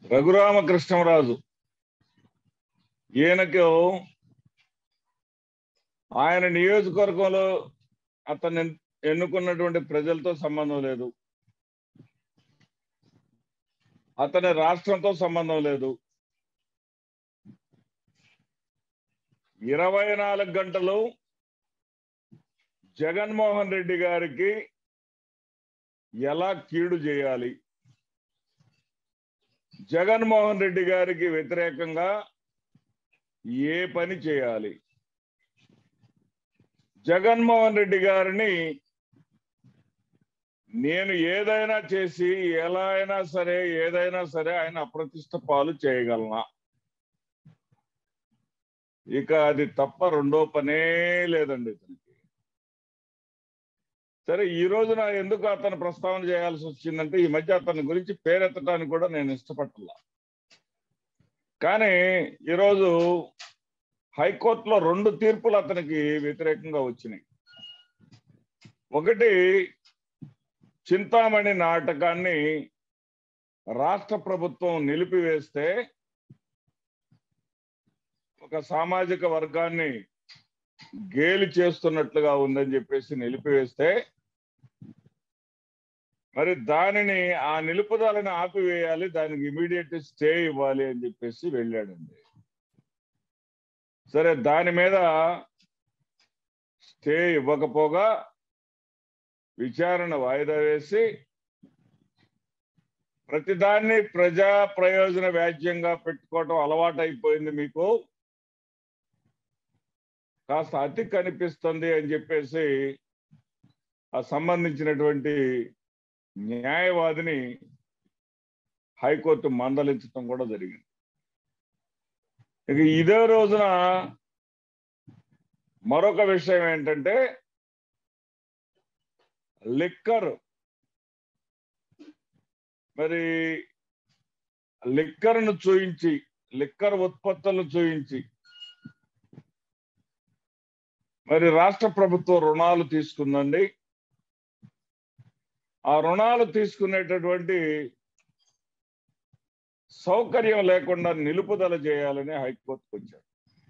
రఘురామకృష్ణరాజు ఈయనకు ఆయన నియోజకవర్గంలో అతన్ని ఎన్నుకున్నటువంటి ప్రజలతో సంబంధం లేదు, అతని రాష్ట్రంతో సంబంధం లేదు. 24 గంటలు జగన్మోహన్ రెడ్డి గారికి ఎలా కీడు చేయాలి, జగన్మోహన్ రెడ్డి గారికి వ్యతిరేకంగా ఏ పని చేయాలి, జగన్మోహన్ రెడ్డి గారిని నేను ఏదైనా చేసి ఎలా అయినా సరే ఏదైనా సరే ఆయన అప్రతిష్ట పాలు చేయగలనా, ఇక అది తప్ప రెండో పనే లేదండి ఇతనికి. సరే, ఈ రోజున ఎందుకు అతను ప్రస్తావన చేయాల్సి వచ్చిందంటే ఈ మధ్య అతని గురించి పేరెత్తడానికి కూడా నేను ఇష్టపడలా. కానీ ఈరోజు హైకోర్టులో 2 తీర్పులు అతనికి వ్యతిరేకంగా వచ్చినాయి. ఒకటి, చింతామణి నాటకాన్ని రాష్ట్ర ప్రభుత్వం నిలిపివేస్తే ఒక సామాజిక వర్గాన్ని గేలి చేస్తున్నట్లుగా ఉందని చెప్పేసి నిలిపివేస్తే, మరి దానిని ఆ నిలుపుదలని ఆపివేయాలి, దానికి ఇమీడియట్ స్టే ఇవ్వాలి అని చెప్పేసి వెళ్ళాడండి. సరే, దాని మీద స్టే ఇవ్వకపోగా విచారణ వాయిదా వేసి ప్రతిదాన్ని ప్రజా ప్రయోజన వ్యాజ్యంగా పెట్టుకోవటం అలవాటు అయిపోయింది మీకు, కాస్త అతి కనిపిస్తుంది అని చెప్పేసి ఆ సంబంధించినటువంటి న్యాయవాదిని హైకోర్టు మందలించడం కూడా జరిగింది. ఇక ఇదే రోజున మరొక విషయం ఏంటంటే, లిక్కర్ మరి లిక్కర్ను చూయించి, లిక్కర్ ఉత్పత్తులను చూయించి మరి రాష్ట్ర ప్రభుత్వం రుణాలు తీసుకుందండి. ఆ రుణాలు తీసుకునేటటువంటి సౌకర్యం లేకుండా నిలుపుదల చేయాలని హైకోర్టుకు వచ్చారు.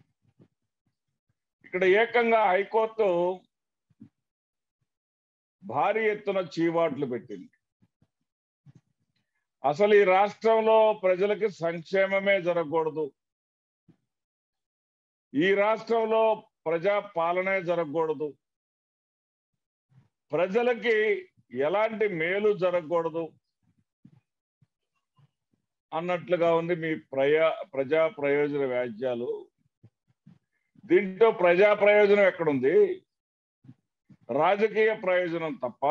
ఇక్కడ ఏకంగా హైకోర్టు భారీ ఎత్తున చీవాట్లు పెట్టింది. అసలు ఈ రాష్ట్రంలో ప్రజలకి సంక్షేమమే జరగకూడదు, ఈ రాష్ట్రంలో ప్రజా పాలనే జరగకూడదు, ప్రజలకి ఎలాంటి మేలు జరగకూడదు అన్నట్లుగా ఉంది మీ ప్రజా ప్రయోజన వ్యాజ్యాలు. దీంట్లో ప్రజా ప్రయోజనం ఎక్కడుంది? రాజకీయ ప్రయోజనం తప్ప.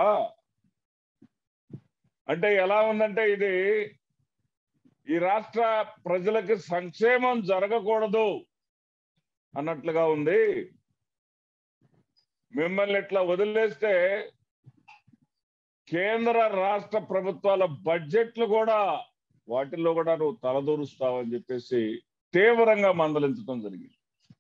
అంటే ఎలా ఉందంటే, ఇది ఈ రాష్ట్ర ప్రజలకి సంక్షేమం జరగకూడదు అన్నట్లుగా ఉంది. మిమ్మల్ని ఇట్లా వదిలేస్తే కేంద్ర రాష్ట్ర ప్రభుత్వాల బడ్జెట్లు కూడా వాటిల్లో కూడా నువ్వు తలదూరుస్తావని చెప్పేసి తీవ్రంగా మందలించడం జరిగింది.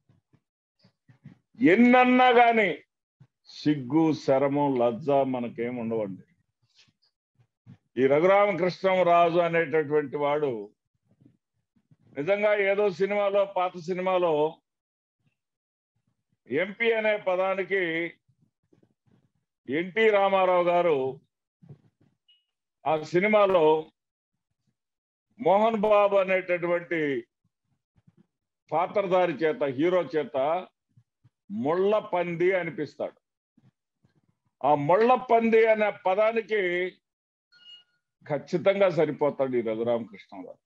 ఎన్నన్నా కానీ సిగ్గు, శరమం, లజ్జ మనకేం ఉండవండి. ఈ రఘురామకృష్ణరాజు అనేటటువంటి వాడు నిజంగా ఏదో సినిమాలో, పాత సినిమాలో ఎంపీ అనే పదానికి ఎన్టీ రామారావు గారు ఆ సినిమాలో మోహన్ బాబు అనేటటువంటి పాత్రధారి చేత, హీరో చేత ముళ్ళ పంది అనిపిస్తాడు. ఆ ముళ్ళ పంది అనే పదానికి ఖచ్చితంగా సరిపోతాడు ఈ రఘురామకృష్ణరావు.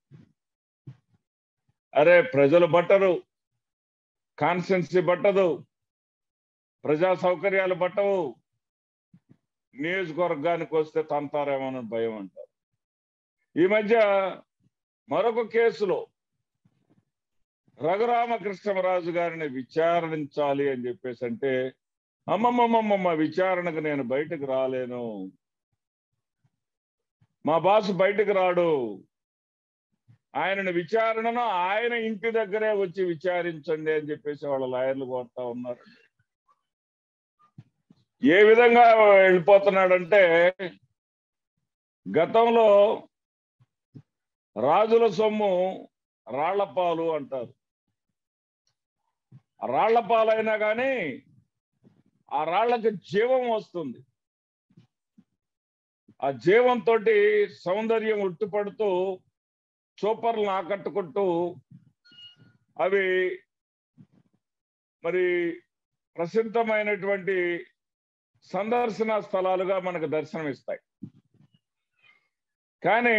అరే, ప్రజలు బట్టరు, కాన్స్టిట్యున్సీ బట్టదు, ప్రజా సౌకర్యాలు బట్టవు, నియోజకవర్గానికి వస్తే తంతారేమోనని భయం అంటారు. ఈ మధ్య మరొక కేసులో రఘురామకృష్ణరాజు గారిని విచారించాలి అని చెప్పేసి అంటే, అమ్మమ్మమ్మమ్మ విచారణకు నేను బయటకు రాలేను, మా బాసు బయటకు రాడు, ఆయనను విచారణను ఆయన ఇంటి దగ్గరే వచ్చి విచారించండి అని చెప్పేసి వాళ్ళ లాయర్లు కోరుతా ఉన్నారు. ఏ విధంగా వెళ్ళిపోతున్నాడంటే, గతంలో రాజుల సొమ్ము రాళ్లపాలు అంటారు. రాళ్లపాలైనా కానీ ఆ రాళ్లకి జీవం వస్తుంది. ఆ జీవంతో సౌందర్యం ఉట్టిపడుతూ చూపర్లను ఆకట్టుకుంటూ అవి మరి ప్రసిద్ధమైనటువంటి సందర్శన స్థలాలుగా మనకు దర్శనమిస్తాయి. కానీ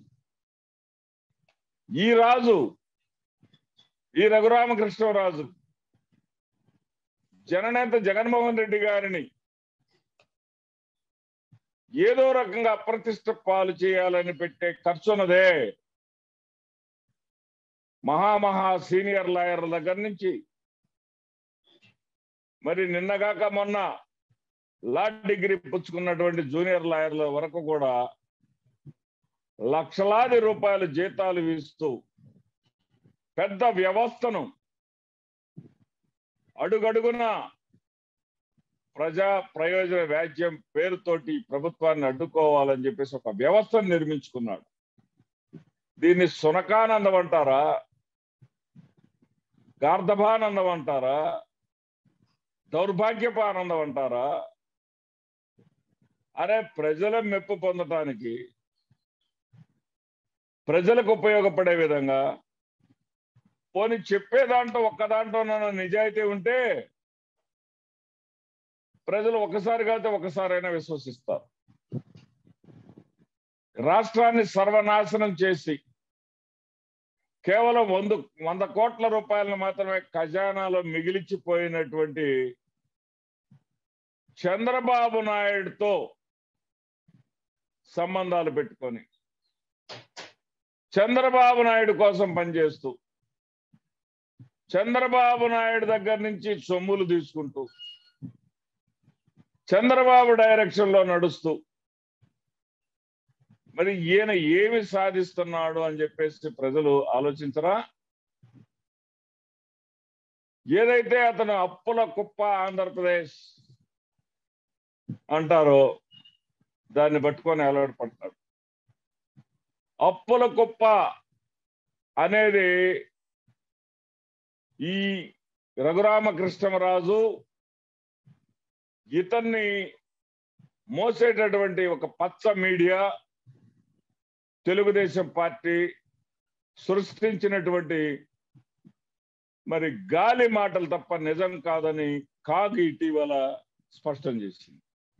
ఈ రాజు, ఈ రఘురామకృష్ణరాజు జననేత జగన్మోహన్ రెడ్డి గారిని ఏదో రకంగా అప్రతిష్ట పాలు చేయాలని పెట్టే ఖర్చున్నదే మహా సీనియర్ లాయర్ల దగ్గర నుంచి మరి నిన్నగాక మొన్న లా డిగ్రీ పుచ్చుకున్నటువంటి జూనియర్ లాయర్ల వరకు కూడా లక్షలాది రూపాయల జీతాలు ఇస్తూ పెద్ద వ్యవస్థను అడుగడుగున ప్రజా ప్రయోజన వ్యాజ్యం పేరుతోటి ప్రభుత్వాన్ని అడ్డుకోవాలని చెప్పేసి ఒక వ్యవస్థను నిర్మించుకున్నాడు. దీన్ని సునకానందం అంటారా, గార్ధభానందం అంటారా, దౌర్భాగ్యపానందం అంటారా? అరే, ప్రజల మెప్పు పొందటానికి, ప్రజలకు ఉపయోగపడే విధంగా పోనీ చెప్పే దాంట్లో ఒక్క దాంట్లోనైనా నిజాయితీ ఉంటే ప్రజలు ఒకసారి కాకపోతే ఒకసారైనా విశ్వసిస్తారు. రాష్ట్రాన్ని సర్వనాశనం చేసి కేవలం 100 కోట్ల రూపాయలను మాత్రమే ఖజానాలో మిగిలిచిపోయినటువంటి చంద్రబాబు నాయుడుతో సంబంధాలు పెట్టుకొని చంద్రబాబు నాయుడు కోసం పనిచేస్తూ చంద్రబాబు నాయుడు దగ్గర నుంచి సొమ్ములు తీసుకుంటూ చంద్రబాబు డైరెక్షన్ లో నడుస్తూ మరి ఈయన ఏమి సాధిస్తున్నాడు అని చెప్పేసి ప్రజలు ఆలోచించరా? ఏదైతే అతను అప్పుల కుప్ప ఆంధ్రప్రదేశ్ అంటారో దాన్ని పట్టుకొని అలవాటు పడతాడు. అప్పుల కుప్ప అనేది ఈ రఘురామకృష్ణరాజు ఇతన్ని మోసేటటువంటి ఒక పచ్చ మీడియా, తెలుగుదేశం పార్టీ సృష్టించినటువంటి మరి గాలి మాటలు తప్ప నిజం కాదని కాగు ఇటీవల స్పష్టం చేసింది.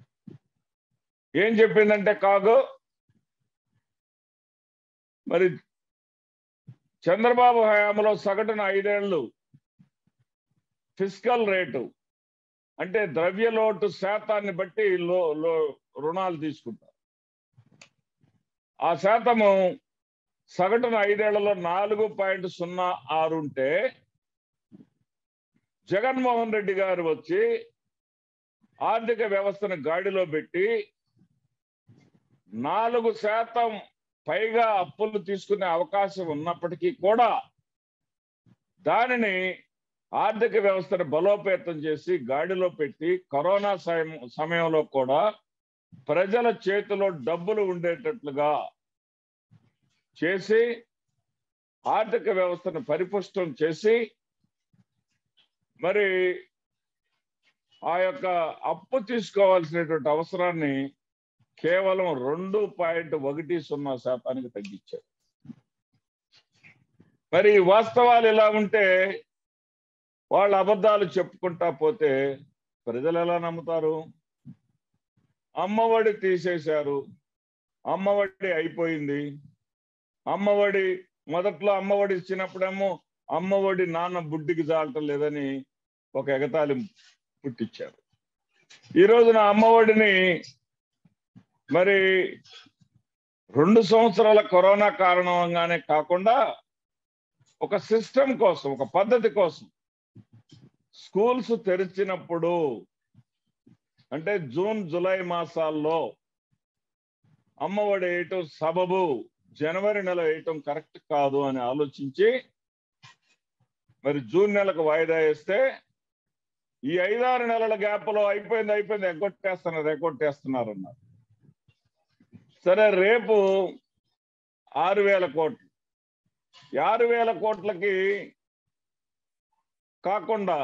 ఏం చెప్పిందంటే కాగు, మరి చంద్రబాబు హయాంలో సగటున 5 ఏళ్ళు ఫిస్కల్ రేటు అంటే ద్రవ్యలోటు శాతాన్ని బట్టి రుణాలు తీసుకుంటారు. ఆ శాతము సగటున 5 ఏళ్లలో 4.06 ఉంటే జగన్మోహన్ రెడ్డి గారు వచ్చి ఆర్థిక వ్యవస్థను గాడిలో పెట్టి 4% పైగా అప్పులు తీసుకునే అవకాశం ఉన్నప్పటికీ కూడా దానిని ఆర్థిక వ్యవస్థను బలోపేతం చేసి గాడిలో పెట్టి కరోనా సమయంలో కూడా ప్రజల చేతిలో డబ్బులు ఉండేటట్లుగా చేసి ఆర్థిక వ్యవస్థను పరిపుష్టం చేసి మరి ఆ యొక్క అప్పు తీసుకోవాల్సినటువంటి అవసరాన్ని కేవలం 2.10% తగ్గించారు. మరి వాస్తవాలు ఇలా ఉంటే వాళ్ళ అబద్ధాలు చెప్పుకుంటా పోతే ప్రజలు ఎలా నమ్ముతారు? అమ్మఒడి తీసేశారు, అమ్మఒడి అయిపోయింది, అమ్మఒడి మొదట్లో అమ్మఒడి ఇచ్చినప్పుడేమో అమ్మఒడి నాన్న బుడ్డికి జాలటం లేదని ఒక ఎగతాళి పుట్టించారు. ఈ రోజున అమ్మఒడిని మరి 2 సంవత్సరాల కరోనా కారణంగానే కాకుండా ఒక సిస్టమ్ కోసం, ఒక పద్ధతి కోసం స్కూల్స్ తెరిచినప్పుడు అంటే జూన్ జూలై మాసాల్లో అమ్మఒడి వేయటం సబబు, జనవరి నెల వేయటం కరెక్ట్ కాదు అని ఆలోచించి మరి జూన్ నెలకు వాయిదా వేస్తే ఈ 5-6 నెలల గ్యాప్లో అయిపోయింది ఎగ్గొట్టేస్తున్నారు అన్నారు. సరే, రేపు 6,000 కోట్లు. 6,000 కోట్లకి కాకుండా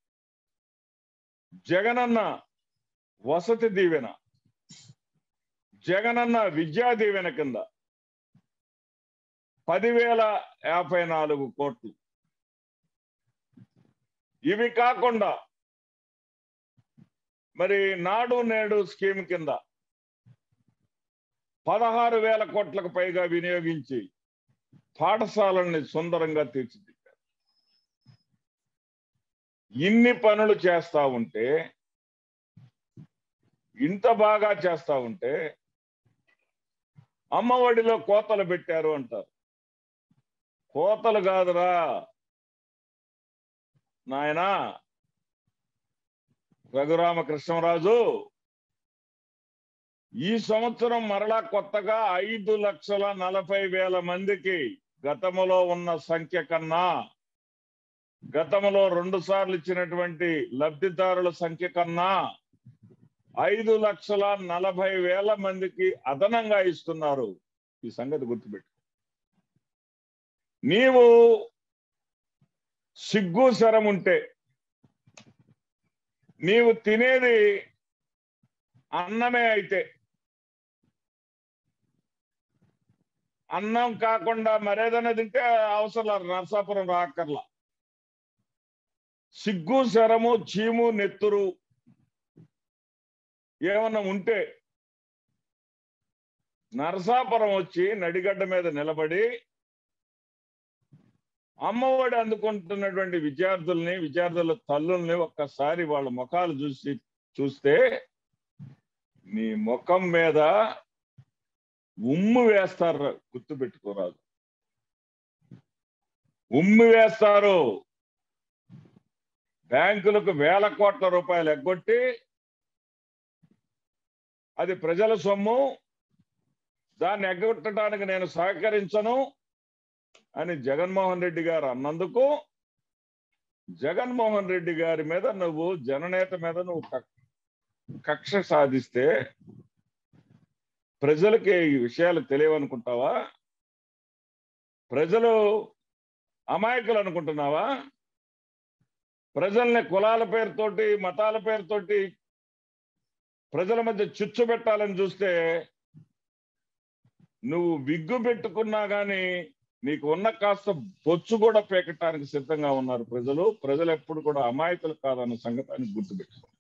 జగనన్న వసతి దీవెన, జగనన్న విద్యా దీవెన కింద 10,054 కోట్లు. ఇవి కాకుండా మరి నాడు నేడు స్కీమ్ కింద 16,000 కోట్లకు పైగా వినియోగించి పాఠశాలల్ని సుందరంగా తీర్చిదిద్దారు. ఇన్ని పనులు చేస్తా ఉంటే, ఇంత బాగా చేస్తా ఉంటే అమ్మఒడిలో కోతలు పెట్టారు అంటారు. కోతలు కాదురా నాయనా రఘురామకృష్ణరాజు, ఈ సంవత్సరం మరలా కొత్తగా 5,40,000 మందికి గతంలో ఉన్న సంఖ్య కన్నా, గతంలో 2 సార్లు ఇచ్చినటువంటి లబ్ధిదారుల సంఖ్య కన్నా 5,40,000 మందికి అదనంగా ఇస్తున్నారు. ఈ సంగతి గుర్తుపెట్టు. నీవు సిగ్గు శరం ఉంటే, నీవు తినేది అన్నమే అయితే, అన్నం కాకుండా మరేదైనా తింటే అవసరం నరసాపురం రాకర్లా. సిగ్గు శరము చీము నెత్తురు ఏమన్నా ఉంటే నరసాపురం వచ్చి నడిగడ్డ మీద నిలబడి అమ్మఒడి అందుకుంటున్నటువంటి విద్యార్థుల తల్లుల్ని ఒక్కసారి వాళ్ళ ముఖాలు చూస్తే నీ ముఖం మీద ఉమ్ము వేస్తారు. గుర్తుపెట్టుకోరాదు, ఉమ్ము వేస్తారు. బ్యాంకులకు 1,000 కోట్ల రూపాయలు ఎగ్గొట్టి అది ప్రజల సొమ్ము, దాన్ని ఎగ్గొట్టడానికి నేను సహకరించను అని జగన్మోహన్ రెడ్డి గారు అన్నందుకు, జగన్మోహన్ రెడ్డి గారి మీద నువ్వు, జననేత మీద నువ్వు కక్ష సాధిస్తే ప్రజలకి ఈ విషయాలు తెలియవనుకుంటావా? ప్రజలు అమాయకులు అనుకుంటున్నావా? ప్రజల్ని కులాల పేరుతోటి, మతాల పేరుతోటి ప్రజల మధ్య చిచ్చు పెట్టాలని చూస్తే నువ్వు విగ్గు పెట్టుకున్నా గానీ నీకు ఉన్న కాస్త బొచ్చు కూడా పేకటానికి సిద్ధంగా ఉన్నారు ప్రజలు. ప్రజలు ఎప్పుడు కూడా అమాయకులు కాదన్న సంగతాన్ని గుర్తుపెట్టుకో.